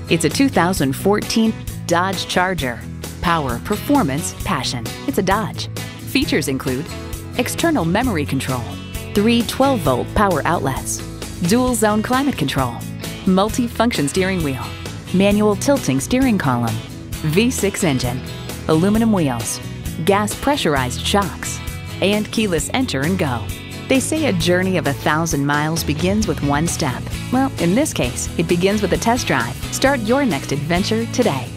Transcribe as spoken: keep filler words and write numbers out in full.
It's a two thousand fourteen Dodge Charger. Power, performance, passion. It's a Dodge. Features include external memory control, three twelve volt power outlets, dual zone climate control, multi-function steering wheel, manual tilting steering column, V six engine, aluminum wheels, gas pressurized shocks, and keyless enter and go. They say a journey of a thousand miles begins with one step. Well, in this case, it begins with a test drive. Start your next adventure today.